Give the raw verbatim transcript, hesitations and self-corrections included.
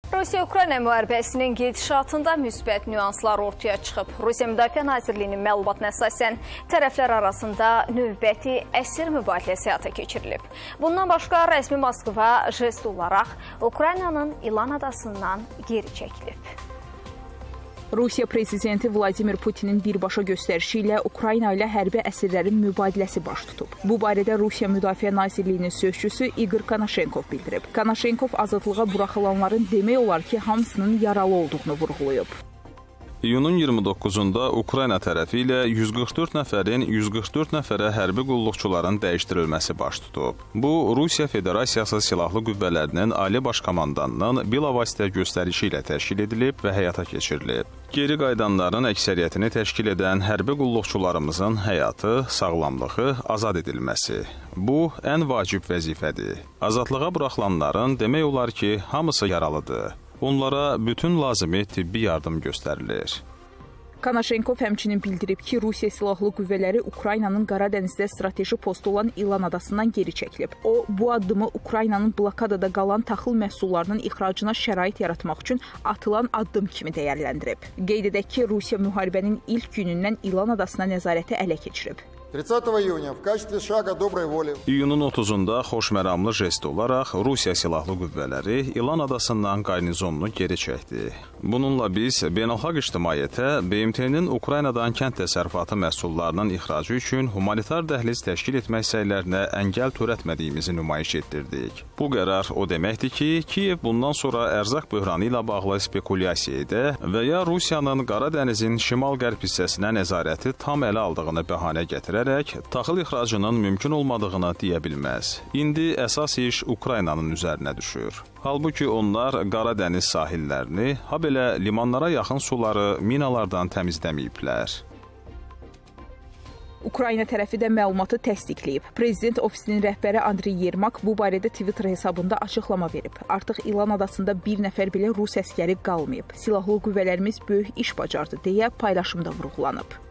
Rusiya-Ukrayna müharibəsinin gedişatında müsbət nüanslar ortaya çıxıb. Rusiya Müdafiə Nazirliyinin məlumatına əsasən tərəflər arasında növbəti əsir mübadiləsi həyata keçirilib. Bundan başqa rəsmi Moskva jest olaraq Ukraynanın İlan adasından geri çəkilib. Rusiya prezidenti Vladimir Putinin birbaşa göstərişi ilə Ukrayna ilə hərbi əsirlərin mübadiləsi baş tutub. Bu barədə Rusiya Müdafiə Nazirliyinin sözçüsü Igor Konashenkov bildirib. Konashenkov azadlığa buraxılanların demək olar ki, hamısının yaralı olduğunu vurğulayıb. İyunun iyirmi doqquzunda Ukrayna tərəfi ilə yüz qırx dörd nəfərin yüz qırx dörd nəfərə hərbi qulluqçuların dəyişdirilməsi baş tutub. Bu, Rusiya Federasiyası Silahlı Qüvvələrinin Ali Baş Komandanının bilavasitə göstərişi ilə təşkil edilib və həyata keçirilib. Geri qayıdanların əksəriyyətini təşkil edən hərbi qulluqçularımızın həyatı, sağlamlığı azad edilməsi. Bu, ən vacib vəzifədir. Azadlığa buraxılanların demək olar ki, hamısı yaralıdır. Onlara bütün lazımi tibbi yardım göstərilir. Konashenkov həmçinin bildirib ki, Rusiya Silahlı Qüvvələri Ukraynanın Qaradənizdə strateji postu olan İlan adasından geri çəkilib. O, bu addımı Ukraynanın blokadada qalan taxıl məhsullarının ixracına şərait yaratmaq üçün atılan addım kimi dəyərləndirib. Qeyd edək ki, Rusiya müharibənin ilk günündən İlan adasına nəzarəti ələ keçirib. İyunun otuzunda xoşməramlı jest olaraq Rusiya Silahlı Qüvvələri İlan adasından qarnizonunu geri çəkdi. Bununla biz beynəlxalq ictimaiyyətə B M T-nin Ukraynadan kənd təsərrüfatı məhsullarının ixracı üçün humanitar dəhliz təşkil etmək səylərinə əngəl törətmədiyimizi nümayiş etdirdik. Bu qərar o deməkdir ki, Kiyev bundan sonra ərzaq böhranı ilə bağlı spekulyasiya edə və ya Rusiyanın Qaradənizin şimal-qərb hissəsinə nəzarəti tam ələ aldığını bəhanə gətirərək taxıl ixracının mümkün olmadığını deyə bilməz. İndi əsas iş Ukraynanın üzərinə düşür. Halbuki onlar Qaradəniz sahillərini, ha belə limanlara yaxın suları minalardan təmizləməyiblər. Ukrayna tərəfi də məlumatı təsdiqləyib. Prezident ofisinin rəhbəri Andriy Yermak bu barədə Twitter hesabında açıqlama verib. Artıq İlan adasında bir nəfər belə Rus əskəri qalmayıb. Silahlı qüvvələrimiz böyük iş bacardı deyə paylaşımda vurğulanıb.